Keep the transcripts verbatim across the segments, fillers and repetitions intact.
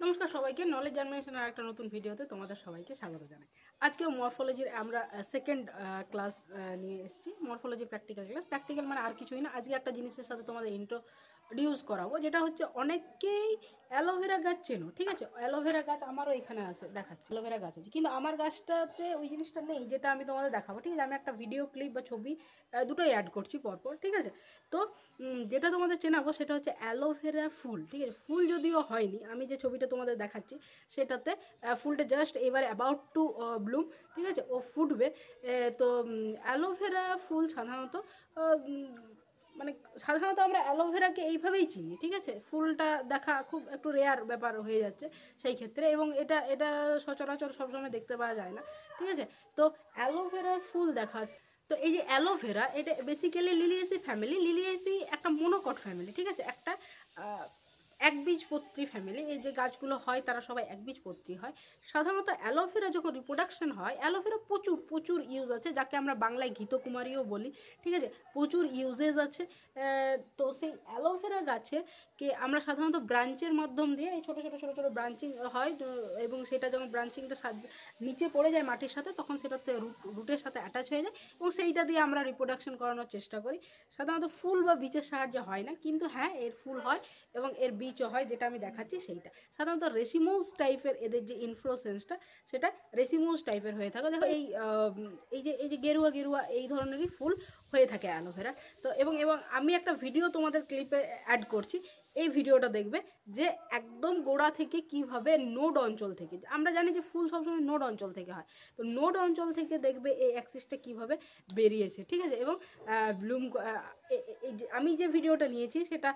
নমস্কার সবাইকে, নলেজ জার্মিনেশনের একটা নতুন ভিডিওতে তোমাদের সবাইকে স্বাগত জানাই। আজকেও মরফোলজির আমরা সেকেন্ড ক্লাস নিয়ে এসেছি, মরফোলজি প্র্যাকটিক্যাল ক্লাস। প্র্যাকটিক্যাল মানে আর কিছুই না, আজকে একটা জিনিসের সাথে তোমাদের ইন্ট্রোডিউস করাবো, যেটা হচ্ছে অনেকেই অ্যালোভেরা গাছ চেনো। ঠিক আছে, অ্যালোভেরা গাছ আমারও এখানে আছে, দেখাচ্ছি অ্যালোভেরা গাছ আছে, কিন্তু আমার গাছটাতে ওই জিনিসটা নেই যেটা আমি তোমাদের দেখাবো। ঠিক আছে, আমি একটা ভিডিও ক্লিপ বা ছবি দুটোই অ্যাড করছি পরপর। ঠিক আছে, তো যেটা তোমাদের চেনাবো সেটা হচ্ছে অ্যালোভেরা ফুল। ঠিক আছে, ফুল যদিও হয়নি, আমি যে ছবিটা তোমাদের দেখাচ্ছি সেটাতে ফুলটা জাস্ট এবারে অ্যাবাউট টু ব্লুম। ঠিক আছে, ও ফুটবে। তো অ্যালোভেরা ফুল সাধারণত মানে সাধারণত আমরা অ্যালোভেরাকে এইভাবেই চিনি। ঠিক আছে, ফুলটা দেখা খুব একটু রেয়ার ব্যাপার হয়ে যাচ্ছে সেই ক্ষেত্রে, এবং এটা এটা সচরাচর সবসময় দেখতে পাওয়া যায় না। ঠিক আছে, তো অ্যালোভেরার ফুল দেখা, তো এই যে অ্যালোভেরা, এটা বেসিক্যালি লিলিয়েসি ফ্যামিলি। লিলিয়েসি একটা মোনোকট ফ্যামিলি। ঠিক আছে, একটা একবীজপত্রী ফ্যামিলি। এই যে গাছগুলো হয় তারা সবাই একবীজপত্রী হয়। সাধারণত অ্যালোভেরা যখন রিপ্রোডাকশন হয়, অ্যালোভেরা প্রচুর প্রচুর ইউজ আছে, যাকে আমরা বাংলায় ঘিতকুমারীও বলি। ঠিক আছে, প্রচুর ইউজেস আছে। তো সেই অ্যালোভেরা গাছে কে আমরা সাধারণত ব্রাঞ্চের মাধ্যম দিয়ে, এই ছোটো ছোটো ছোটো ছোটো ব্রাঞ্চিং হয়, এবং সেটা যখন ব্রাঞ্চিংটা নিচে পড়ে যায় মাটির সাথে, তখন সেটাতে রুট রুটের সাথে অ্যাটাচ হয়ে যায়, এবং সেইটা দিয়ে আমরা রিপ্রোডাকশন করানোর চেষ্টা করি। সাধারণত ফুল বা বীজের সাহায্যে হয় না, কিন্তু হ্যাঁ এর ফুল হয় এবং এর বীজও হয়, যেটা আমি দেখাচ্ছি সেইটা। সাধারণত রেসিমোজ টাইপের এদের যে ইনফ্লোরেসেন্সটা, সেটা রেসিমোজ টাইপের হয়ে থাকে। দেখো এই এই যে এই যে গেরুয়া গেরুয়া এই ধরনেরই ফুল হয়ে থাকে অ্যালোভেরা। তো এবং এবং আমি একটা ভিডিও তোমাদের ক্লিপে অ্যাড করছি, এই ভিডিওটা দেখবে যে একদম গোড়া থেকে কিভাবে নোড অঞ্চল থেকে, আমরা জানি যে ফুল সবসময় নোড অঞ্চল থেকে হয়, তো নোড অঞ্চল থেকে দেখবে এই অ্যাক্সিসটা কিভাবে বেরিয়েছে। ঠিক আছে, এবং ব্লুম আমি যে ভিডিওটা নিয়েছি সেটা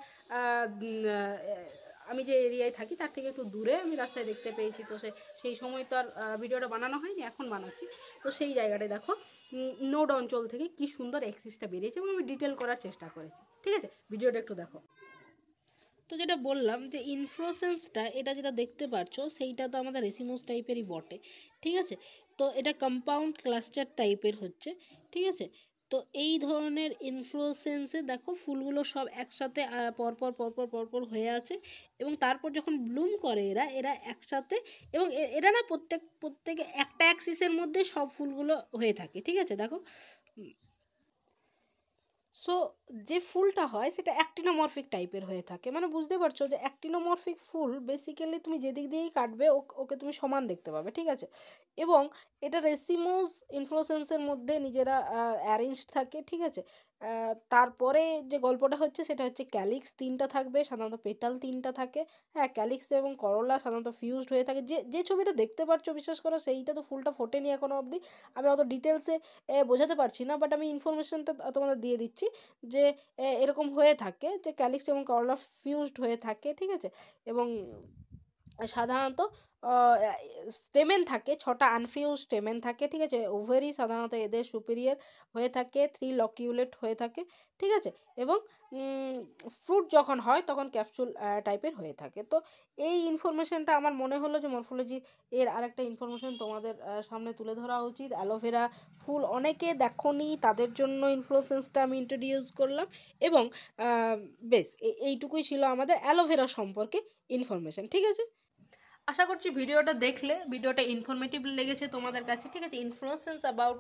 আমি যে এরিয়ায় থাকি তার থেকে একটু দূরে আমি রাস্তায় দেখতে পেয়েছি। তো সে সেই সময় তো আর ভিডিওটা বানানো হয়নি, এখন বানাচ্ছি। তো সেই জায়গাটায় দেখো নোড অঞ্চল থেকে কি সুন্দর অ্যাক্সিসটা বেরিয়েছে, এবং আমি ডিটেল করার চেষ্টা করেছি। ঠিক আছে, ভিডিওটা একটু দেখো। তো যেটা বললাম যে ইনফ্লোরেসেন্সটা, এটা যেটা দেখতে পাচ্ছ সেইটা তো আমাদের রেসিমোস টাইপেরই বটে। ঠিক আছে, তো এটা কম্পাউন্ড ক্লাস্টার টাইপের হচ্ছে। ঠিক আছে, তো এই ধরনের ইনফ্লোরেসেন্সে দেখো ফুলগুলো সব একসাথে পরপর পরপর পরপর হয়ে আছে, এবং তারপর যখন ব্লুম করে এরা এরা একসাথে, এবং এরা না প্রত্যেক প্রত্যেকে একটা অ্যাক্সিসের মধ্যে সব ফুলগুলো হয়ে থাকে। ঠিক আছে, দেখো সো যে ফুলটা হয় সেটা অ্যাক্টিনোমরফিক টাইপের হয়ে থাকে, মানে বুঝতে পারছো যে অ্যাক্টিনোমরফিক ফুল বেসিক্যালি তুমি যেদিক দিয়েই কাটবে ওকে তুমি সমান দেখতে পাবে। ঠিক আছে, এবং এটা রেসিমোজ ইনফ্লোরেসেন্সের মধ্যে নিজেরা অ্যারেঞ্জড থাকে। ঠিক আছে, তারপরে যে গল্পটা হচ্ছে সেটা হচ্ছে ক্যালিক্স তিনটা থাকবে, সাধারণত পেটাল তিনটা থাকে। হ্যাঁ, ক্যালিক্স এবং করলা সাধারণত ফিউজড হয়ে থাকে। যে যে ছবিটা দেখতে পাচ্ছ বিশ্বাস করো সেইটা তো ফুলটা ফোটেনি এখনো অবধি, আমি অত ডিটেলসে বোঝাতে পারছি না, বাট আমি ইনফরমেশনটা তোমাদের দিয়ে দিচ্ছি যে এরকম হয়ে থাকে যে ক্যালিক্স এবং করলা ফিউজড হয়ে থাকে। ঠিক আছে, এবং সাধারণত স্টেমেন থাকে, ছটা আনফিউজ স্টেমেন থাকে। ঠিক আছে, ওভারি সাধারণত এদের সুপিরিয়র হয়ে থাকে, থ্রি লকিউলেট হয়ে থাকে। ঠিক আছে, এবং ফ্রুট যখন হয় তখন ক্যাপসুল টাইপের হয়ে থাকে। তো এই ইনফরমেশনটা আমার মনে হলো যে মরফোলজি এর আরেকটা ইনফরমেশন তোমাদের সামনে তুলে ধরা উচিত। অ্যালোভেরা ফুল অনেকে দেখোনি, তাদের জন্য ইনফ্লোরেসেন্সটা আমি ইন্ট্রোডিউস করলাম, এবং বেশ এইটুকুই ছিল আমাদের অ্যালোভেরা সম্পর্কে ইনফরমেশন। ঠিক আছে, আশা করছি ভিডিওটা দেখলে ভিডিওটা ইনফরমেটিভ লেগেছে তোমাদের কাছে। ঠিক আছে, ইনফ্লোরেসেন্স অ্যাবাউট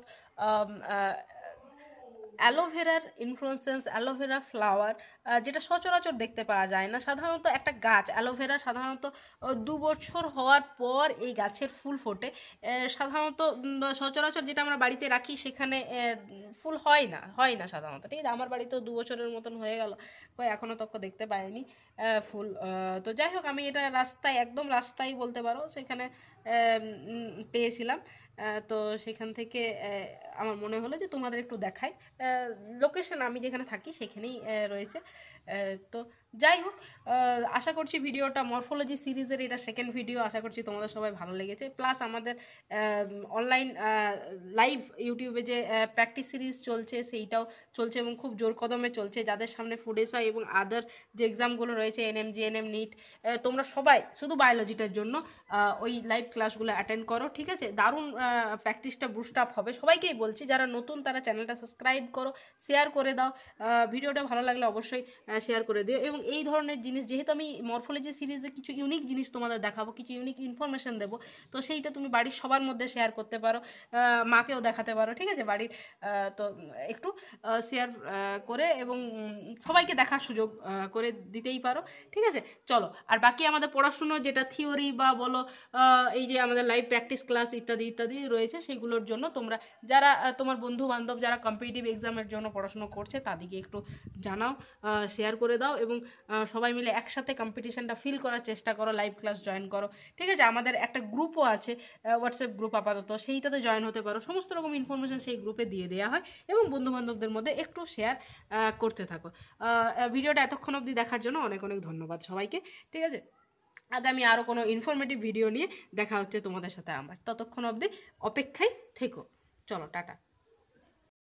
অ্যালোভেরার ইনফ্লোরেসেন্স, অ্যালোভেরা ফ্লাওয়ার, যেটা সচরাচর দেখতে পাওয়া যায় না। সাধারণত একটা গাছ অ্যালোভেরা সাধারণত দু বছর হওয়ার পর এই গাছের ফুল ফোটে। সাধারণত সচরাচর যেটা আমরা বাড়িতে রাখি সেখানে ফুল হয় না হয় না সাধারণত। ঠিক আছে, আমার বাড়িতেও দু বছরের মতন হয়ে গেল, কই এখনও তক দেখতে পাইনি ফুল। তো যাই হোক, আমি এটা রাস্তায়, একদম রাস্তায় বলতে পারো, সেখানে পেয়েছিলাম। তো সেখান থেকে আমার মনে হলো যে তোমাদের একটু দেখাই। লোকেশন আমি যেখানে থাকি সেখানেই রয়েছে। তো যাই হোক, আশা করছি ভিডিওটা মরফোলজি সিরিজের এটা সেকেন্ড ভিডিও, আশা করছি তোমাদের সবাই ভালো লেগেছে। প্লাস আমাদের অনলাইন লাইভ ইউটিউবে যে প্র্যাকটিস সিরিজ চলছে সেইটাও চলছে, এবং খুব জোর কদমে চলছে। যাদের সামনে ফুড এসআই এবং আদার যে এক্সামগুলো রয়েছে, এনএম জিএনএম নিট, তোমরা সবাই শুধু বায়োলজিটার জন্য ওই লাইভ ক্লাসগুলো অ্যাটেন্ড করো। ঠিক আছে, দারুণ প্র্যাকটিসটা বুস্ট আপ হবে। সবাইকেই বলছি যারা নতুন তারা চ্যানেলটা সাবস্ক্রাইব করো, শেয়ার করে দাও। ভিডিওটা ভালো লাগলে অবশ্যই শেয়ার করে দিও। এবং এই ধরনের জিনিস, যেহেতু আমি মরফোলজি সিরিজে কিছু ইউনিক জিনিস তোমাদের দেখাবো, কিছু ইউনিক ইনফরমেশন দেবো, তো সেইটা তুমি বাড়ির সবার মধ্যে শেয়ার করতে পারো, মাকেও দেখাতে পারো, ঠিক আছে, বাড়ির। তো একটু শেয়ার করে এবং সবাইকে দেখার সুযোগ করে দিতেই পারো, ঠিক আছে। চলো, আর বাকি আমাদের পড়াশুনো যেটা থিওরি বা বলো এই যে আমাদের লাইভ প্র্যাকটিস ক্লাস ইত্যাদি ইত্যাদি রয়েছে, সেগুলোর জন্য তোমরা যারা তোমার বন্ধু বান্ধব যারা কম্পিটিটিভ এক্সামের জন্য পড়াশুনো করছে তাদেরকে একটু জানাও, শেয়ার করে দাও, এবং সবাই মিলে একসাথে কম্পিটিশনটা ফিল করার চেষ্টা করো, লাইভ ক্লাস জয়েন করো, ঠিক আছে। আমাদের একটা গ্রুপও আছে, হোয়াটসঅ্যাপ গ্রুপ আপাতত, সেইটাতে জয়েন হতে পারো। সমস্ত রকম ইনফরমেশন সেই গ্রুপে দিয়ে দেওয়া হয়, এবং বন্ধু বান্ধবদের মধ্যে একটু শেয়ার করতে থাকো। ভিডিওটা এতক্ষণ অবধি দেখার জন্য অনেক অনেক ধন্যবাদ সবাইকে, ঠিক আছে। আগামী আরও কোনো ইনফরমেটিভ ভিডিও নিয়ে দেখা হচ্ছে তোমাদের সাথে আমার, ততক্ষণ অবধি অপেক্ষায় থেকো। চলো, টাটা।